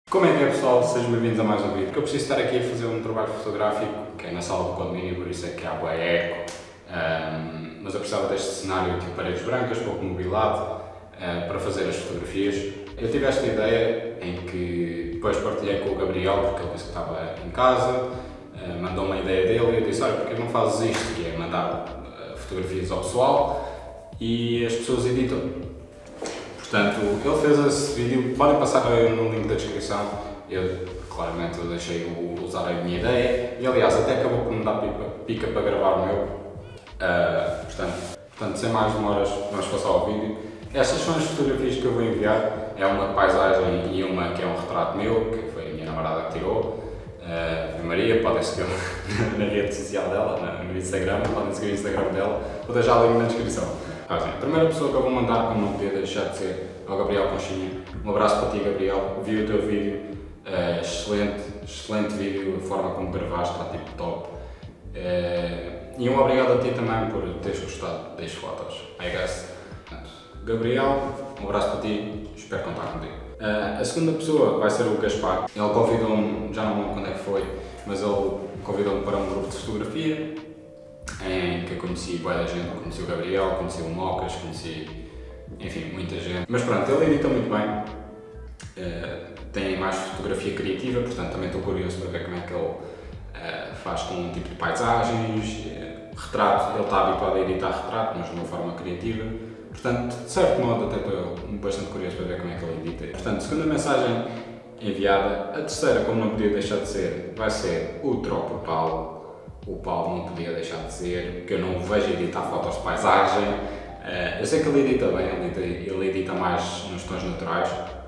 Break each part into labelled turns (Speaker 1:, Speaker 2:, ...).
Speaker 1: Como é que é, pessoal? Sejam bem-vindos a mais um vídeo. Eu preciso estar aqui a fazer um trabalho fotográfico que é na sala do condomínio, por isso é que há bué eco. Mas eu precisava deste cenário tipo paredes brancas, pouco mobilado, para fazer as fotografias. Eu tive esta ideia em que depois partilhei com o Gabriel, porque ele disse que estava em casa, mandou uma ideia dele e eu disse: olha, porque não fazes isto? Que é mandar fotografias ao pessoal e as pessoas editam. Portanto, ele fez esse vídeo, podem passar no link da descrição. Eu, claramente, eu deixei usar a minha ideia e, aliás, até acabou por me dar pica para gravar o meu. Portanto, sem mais demoras, vamos passar ao vídeo. Estas são as fotografias que eu vou enviar. É uma de paisagem e uma que é um retrato meu, que foi a minha namorada que tirou. A Maria, podem seguir na rede social dela, no Instagram, podem seguir o Instagram dela. Vou deixar o link na descrição. A primeira pessoa que eu vou mandar, como não podia deixar de ser, é o Gabriel Conchinha. Um abraço para ti, Gabriel. Vi o teu vídeo, excelente vídeo, a forma como gravaste está tipo top. E um obrigado a ti também por teres gostado das fotos, I guess. Gabriel, um abraço para ti, espero contar contigo. A segunda pessoa vai ser o Gaspar. Ele convidou-me, já não lembro quando é que foi, mas ele convidou-me para um grupo de fotografia, em que eu conheci boa gente, conheci o Gabriel, conheci o Mocas, conheci, enfim, muita gente. Mas pronto, ele edita muito bem, tem mais fotografia criativa, portanto também estou curioso para ver como é que ele faz com um tipo de paisagens, retrato, ele está habituado a editar retrato, mas de uma forma criativa. Portanto, de certo modo, até estou bastante curioso para ver como é que ele edita. Portanto, segunda mensagem enviada. A terceira, como não podia deixar de ser, vai ser o Tropa Paulo. O Paulo não podia deixar de ser, porque eu não o vejo editar fotos de paisagem. Eu sei que ele edita bem, ele edita mais nos tons naturais,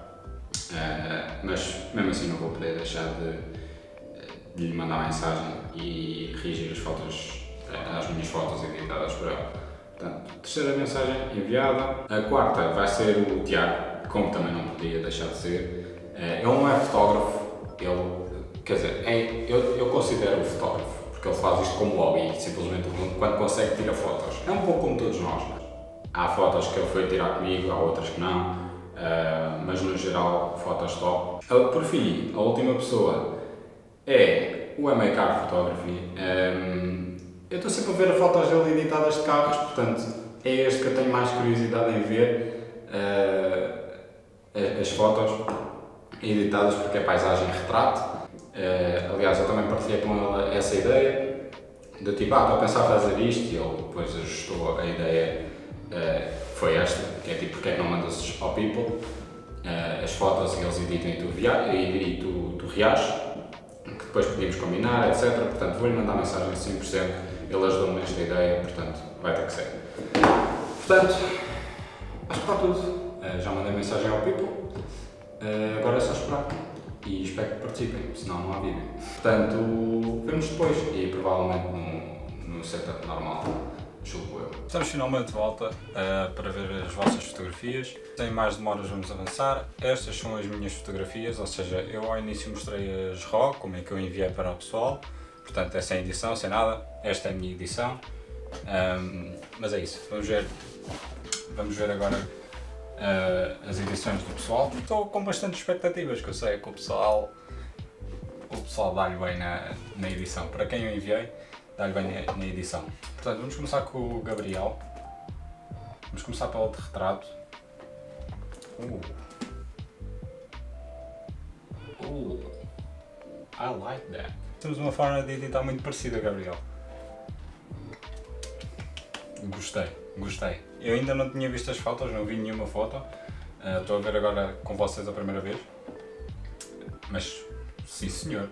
Speaker 1: mas mesmo assim não vou poder deixar de lhe mandar mensagem e reagir às minhas fotos editadas por ele. Portanto, terceira mensagem enviada. A quarta vai ser o Tiago, como também não podia deixar de ser. Ele não é fotógrafo, quer dizer, eu considero-o fotógrafo, porque ele faz isto como hobby, simplesmente quando consegue tira fotos. É um pouco como todos nós. Há fotos que ele foi tirar comigo, há outras que não, mas no geral, fotos top. Por fim, a última pessoa é o Car Photography. Eu estou sempre a ver fotos dele editadas de carros, portanto é este que eu tenho mais curiosidade em ver, as fotos editadas, porque é paisagem e retrato. Aliás, eu também partilhei com ele essa ideia, do tipo, estou a pensar fazer isto, e ele depois ajustou a ideia, foi esta, que é tipo, porque é que não mandas ao people as fotos e eles editam e tu reages, que depois podíamos combinar, etc. Portanto, vou-lhe mandar mensagem de 100%, ele ajudou-me nesta ideia, portanto, vai ter que ser. Portanto, acho que está tudo. Já mandei mensagem ao people, agora é só esperar. E espero que participem, senão não há vídeo. Portanto, vemos depois e provavelmente no setup normal, julgo eu. Estamos finalmente de volta para ver as vossas fotografias. Sem mais demoras vamos avançar. Estas são as minhas fotografias, ou seja, eu ao início mostrei as RAW, como é que eu enviei para o pessoal. Portanto, é sem edição, sem nada. Esta é a minha edição. Mas é isso, vamos ver agora as edições do pessoal. Estou com bastante expectativas, que eu sei que o pessoal dá-lhe bem na edição. Para quem eu enviei, dá-lhe bem na edição. Portanto, vamos começar com o Gabriel. Vamos começar pelo de retrato. I like that. Temos uma forma de editar muito parecida, Gabriel. Gostei. Eu ainda não tinha visto as fotos, não vi nenhuma foto. Estou a ver agora com vocês a primeira vez. Mas, sim senhor.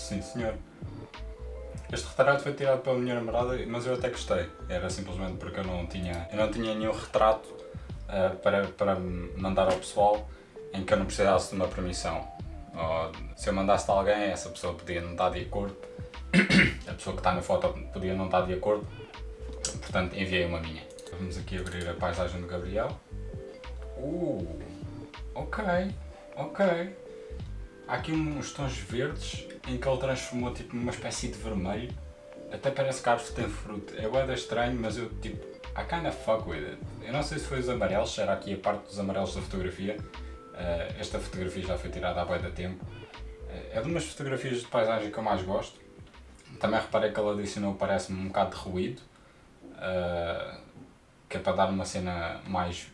Speaker 1: Este retrato foi tirado pela minha namorada, mas eu até gostei. Era simplesmente porque eu não tinha nenhum retrato para mandar ao pessoal em que eu não precisasse de uma permissão. Ou, se eu mandasse a alguém, essa pessoa podia não estar de acordo. A pessoa que está na foto podia não estar de acordo. Portanto, enviei uma minha. Vamos aqui abrir a paisagem do Gabriel. Ok. Há aqui uns tons verdes em que ele transformou tipo numa espécie de vermelho. Até parece que a árvore tem fruto. É bué estranho, mas eu tipo, I kinda fuck with it. Eu não sei se foi os amarelos, se era aqui a parte dos amarelos da fotografia, Esta fotografia já foi tirada há bué de tempo. É de umas fotografias de paisagem que eu mais gosto. Também reparei que ele adicionou, parece-me, um bocado de ruído, que é para dar uma cena mais...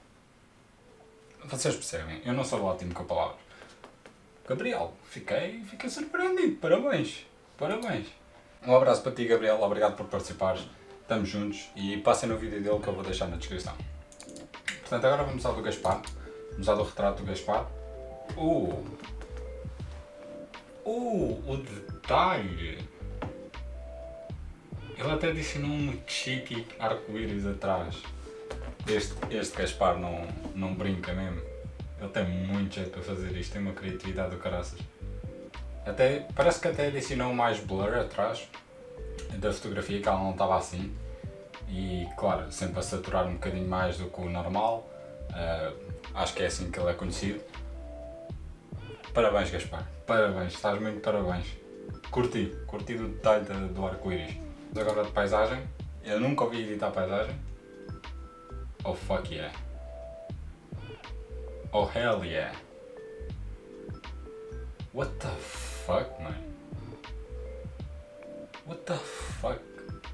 Speaker 1: Vocês percebem, eu não sou ótimo com palavras. Gabriel, fiquei surpreendido, parabéns. Um abraço para ti, Gabriel, obrigado por participares, estamos juntos e passem no vídeo dele que eu vou deixar na descrição. Portanto, agora vamos ao do Gaspar, vamos ao do retrato do Gaspar. O detalhe! Ele até adicionou um chique arco-íris atrás. Este Gaspar não brinca mesmo. Ele tem muito jeito para fazer isto, tem uma criatividade do caraças. Parece que até adicionou mais blur atrás da fotografia, que ela não estava assim. E claro, sempre a saturar um bocadinho mais do que o normal. Acho que é assim que ele é conhecido. Parabéns, Gaspar, parabéns, estás muito parabéns. Curti do detalhe do arco-íris. Agora de paisagem, eu nunca ouvi editar paisagem. Oh fuck yeah. Oh hell yeah. What the fuck, man? What the fuck?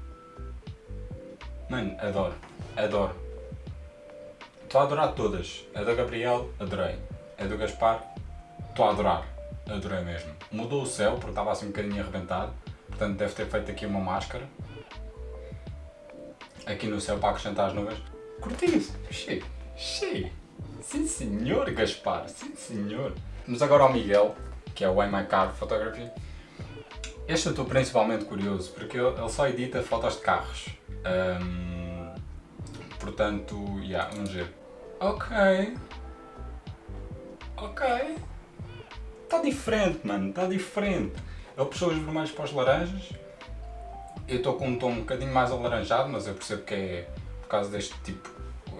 Speaker 1: Mano, adoro. Estou a adorar todas. A da Gabriel, adorei. A do Gaspar, estou a adorar. Adorei mesmo. Mudou o céu porque estava assim um bocadinho arrebentado. Portanto deve ter feito aqui uma máscara. Aqui no céu para acrescentar as nuvens. Curti isso. Cheio. Sim senhor, Gaspar. Sim senhor. Vamos agora ao Miguel, que é o Why My Car Photography. Este eu estou principalmente curioso porque ele só edita fotos de carros. Portanto, vamos ver. Ok. Está diferente, mano. Está diferente. Ele puxou os vermelhos para os laranjas. Eu estou com um tom um bocadinho mais alaranjado, mas eu percebo que é por causa deste tipo...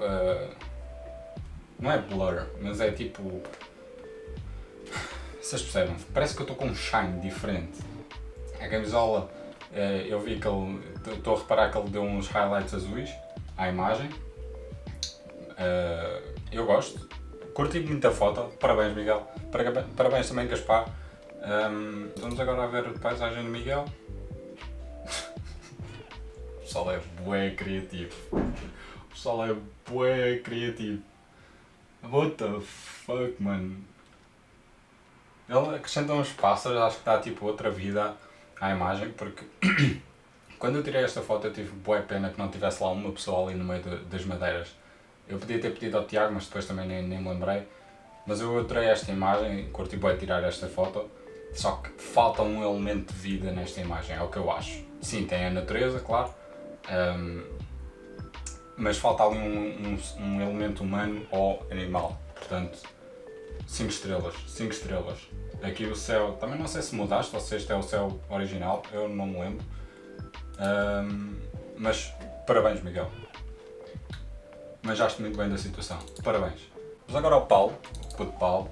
Speaker 1: não é blur, mas é tipo... Vocês percebem? Parece que eu estou com um shine diferente. A camisola, eu vi que ele... Estou a reparar que ele deu uns highlights azuis à imagem. Eu gosto. Curti muito a foto. Parabéns, Miguel. Parabéns também, Gaspar. Vamos agora a ver a paisagem do Miguel. O pessoal é bué criativo. What the fuck, mano? Ele acrescenta uns pássaros, acho que dá tipo outra vida à imagem, porque quando eu tirei esta foto eu tive bué pena que não tivesse lá uma pessoa ali no meio das madeiras. Eu podia ter pedido ao Tiago, mas depois também nem me lembrei. Mas eu adorei esta imagem, curti bué tirar esta foto, só que falta um elemento de vida nesta imagem, é o que eu acho. Sim, tem a natureza, claro, mas falta ali um elemento humano ou animal, portanto, 5 estrelas. Aqui o céu, também não sei se mudaste ou se este é o céu original, eu não me lembro, mas parabéns, Miguel. Manjaste muito bem da situação, parabéns. Vamos agora ao Paulo, o puto Paulo.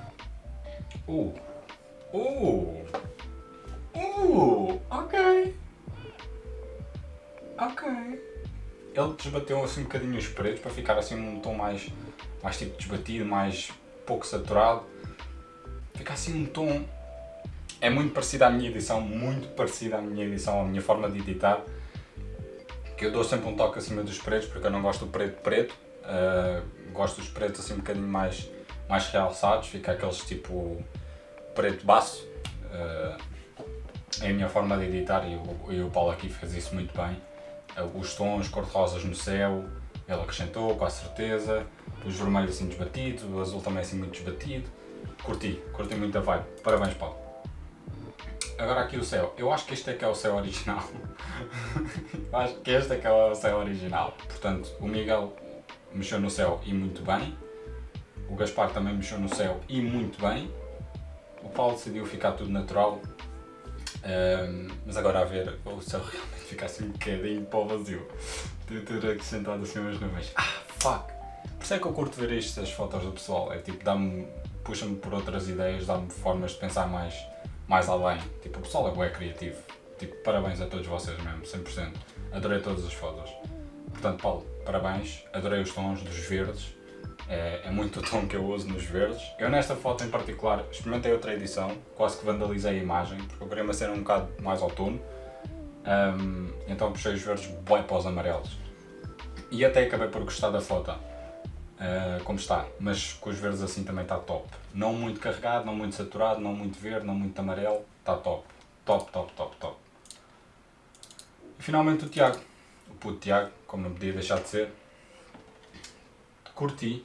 Speaker 1: Ok. Ele desbateu assim um bocadinho os pretos para ficar assim num tom mais tipo desbatido, mais pouco saturado. Fica assim um tom... É muito parecido à minha edição, à minha forma de editar. Que eu dou sempre um toque acima dos pretos porque eu não gosto do preto. Gosto dos pretos assim um bocadinho mais realçados, fica aqueles tipo preto baço. É a minha forma de editar e o Paulo aqui fez isso muito bem. Os tons cor-de-rosas no céu, ele acrescentou com a certeza. Os vermelhos assim desbatidos, o azul também assim muito desbatido. Curti muito a vibe. Parabéns, Paulo. Agora aqui o céu. Eu acho que este é que é o céu original. Eu acho que este é que é o céu original. Portanto, o Miguel mexeu no céu e muito bem. O Gaspar também mexeu no céu e muito bem. O Paulo decidiu ficar tudo natural. Mas agora a ver, o céu realmente fica assim um bocadinho para o vazio. Devo ter acrescentado assim umas nuvens. Fuck! Por isso é que eu curto ver estas fotos do pessoal. É tipo, puxa-me por outras ideias, dá-me formas de pensar mais além. Tipo, o pessoal é bué criativo. Tipo, parabéns a todos vocês mesmo, 100%. Adorei todas as fotos. Portanto, Paulo, parabéns. Adorei os tons dos verdes. é muito o tom que eu uso nos verdes. Eu nesta foto em particular experimentei outra edição, quase que vandalizei a imagem, porque eu queria uma cena um bocado mais outono, então puxei os verdes bem para os amarelos. E até acabei por gostar da foto, como está, mas com os verdes assim também está top. Não muito carregado, não muito saturado, não muito verde, não muito amarelo, está top. Top, top, top, top. E finalmente o Tiago, o puto Tiago, como não podia deixar de ser. Curti.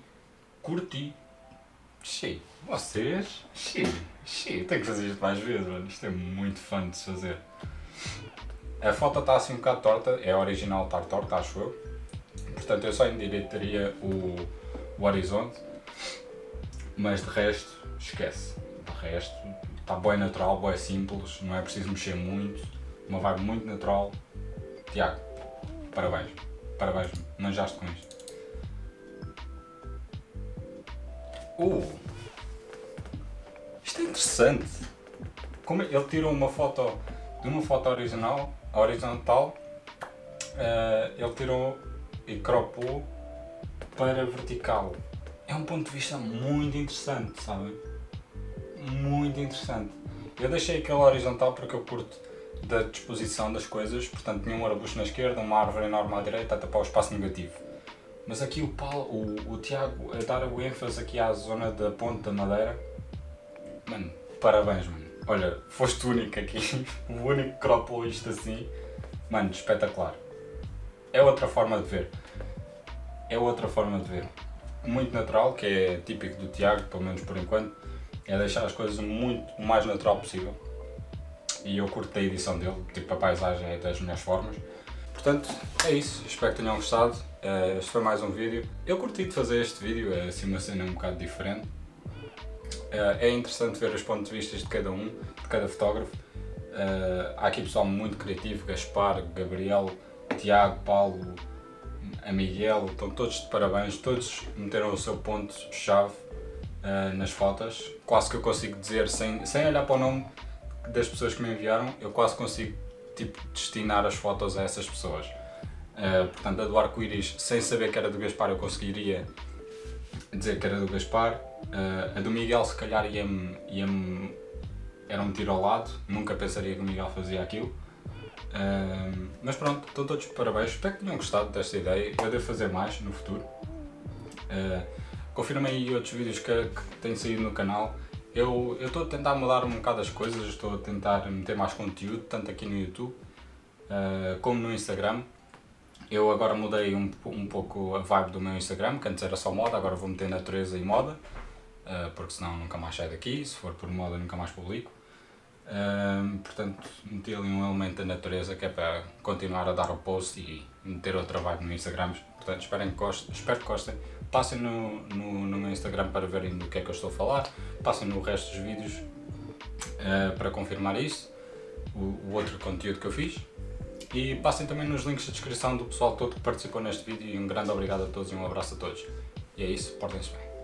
Speaker 1: Xiii, vocês? Xiii, tenho que fazer isto mais vezes, mano. Isto é muito fun de se fazer. A foto está assim um bocado torta, é a original estar torta, acho eu. Portanto, eu só endireitaria o horizonte, mas de resto, esquece. De resto, está bem natural, bem simples, não é preciso mexer muito, uma vibe muito natural. Tiago, parabéns, manjaste com isto. Isto é interessante. Como ele tirou uma foto de uma foto original, horizontal, ele tirou e cropou para vertical. É um ponto de vista muito interessante, sabem? Muito interessante. Eu deixei aquele horizontal porque eu curto da disposição das coisas, portanto tinha um arbusto na esquerda, uma árvore enorme à direita a tapar o espaço negativo. Mas aqui o Tiago a dar o ênfase aqui à zona da ponte da madeira, mano, parabéns, mano. Olha, foste o único aqui, o único que cropou isto assim, mano, espetacular. É outra forma de ver. Muito natural, que é típico do Tiago, pelo menos por enquanto, é deixar as coisas o mais natural possível. E eu curto a edição dele, tipo, a paisagem é das melhores formas. Portanto, é isso, espero que tenham gostado. Este foi mais um vídeo. Eu curti de fazer este vídeo, é assim uma cena um bocado diferente. É interessante ver os pontos de vista de cada um, de cada fotógrafo. Há aqui pessoal muito criativo, Gaspar, Gabriel, Tiago, Paulo, a Miguel, estão todos de parabéns, todos meteram o seu ponto-chave nas fotos. Quase que eu consigo dizer, sem olhar para o nome das pessoas que me enviaram, eu quase consigo tipo, destinar as fotos a essas pessoas. Portanto, a do arco-íris, sem saber que era do Gaspar, eu conseguiria dizer que era do Gaspar. A do Miguel, se calhar, era um tiro ao lado, nunca pensaria que o Miguel fazia aquilo. Mas pronto, estão todos de parabéns, espero que tenham gostado desta ideia. Eu devo fazer mais no futuro. Confirmem aí outros vídeos que têm saído no canal. Eu estou a tentar mudar um bocado as coisas, estou a tentar meter mais conteúdo, tanto aqui no YouTube como no Instagram. Eu agora mudei um pouco a vibe do meu Instagram, que antes era só moda, agora vou meter natureza e moda, porque senão nunca mais saio daqui, se for por moda nunca mais publico. Portanto, meti ali um elemento da natureza que é para continuar a dar o post e meter outra vibe no Instagram. Portanto, espero que gostem. Passem no meu Instagram para verem do que é que eu estou a falar. Passem no resto dos vídeos para confirmar isso, o outro conteúdo que eu fiz. E passem também nos links de descrição do pessoal todo que participou neste vídeo. E um grande obrigado a todos e um abraço a todos. E é isso, portem-se bem.